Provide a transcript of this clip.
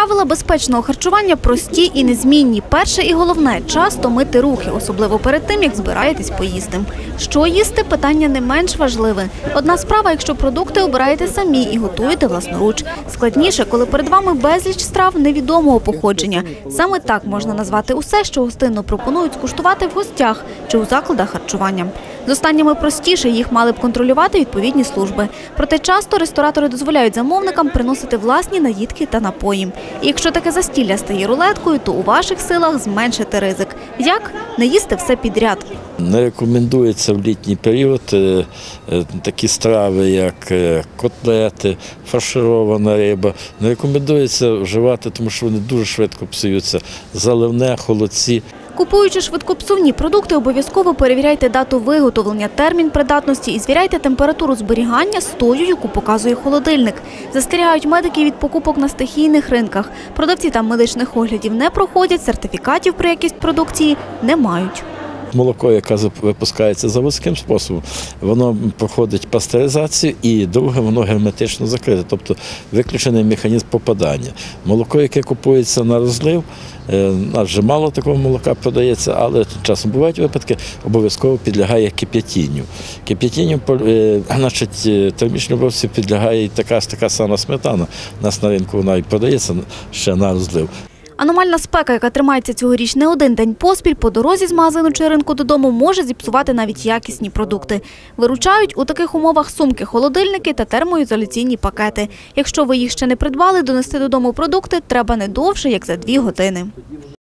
Правила безпечного харчування прості і незмінні. Перше і головне – часто мити руки, особливо перед тим, як збираєтесь поїсти. Що їсти – питання не менш важливе. Одна справа, якщо продукти обираєте самі і готуєте власноруч. Складніше, коли перед вами безліч страв невідомого походження. Саме так можна назвати усе, що гостинно пропонують скуштувати в гостях чи у закладах харчування. З останніми простіше, їх мали б контролювати відповідні служби. Проте часто ресторатори дозволяють замовникам приносити власні наїдки та напої. І якщо таке застілля стає рулеткою, то у ваших силах зменшити ризик. Як? Не їсти все підряд. Не рекомендується в літній період такі страви, як котлети, фарширована риба. Не рекомендується вживати, тому що вони дуже швидко псуються. Заливне, холодці. Купуючи швидкопсувні продукти, обов'язково перевіряйте дату виготовлення, термін придатності і звіряйте температуру зберігання з тою, яку показує холодильник. Застерігають медики від покупок на стихійних ринках. Продавці там медичних оглядів не проходять, сертифікатів про якість продукції не мають. Молоко, яке випускається заводським способом, воно проходить пастеризацію і друге, воно герметично закрите, тобто виключений механізм попадання. Молоко, яке купується на розлив, адже мало такого молока продається, але часом бувають випадки, обов'язково підлягає кип'ятінню. Кип'ятінню, значить, термічній обробці підлягає і така сама сметана. У нас на ринку вона і продається ще на розлив. Аномальна спека, яка тримається цьогоріч не один день поспіль, по дорозі з магазину чи ринку додому може зіпсувати навіть якісні продукти. Виручають у таких умовах сумки, холодильники та термоізоляційні пакети. Якщо ви їх ще не придбали, донести додому продукти треба не довше, як за 2 години.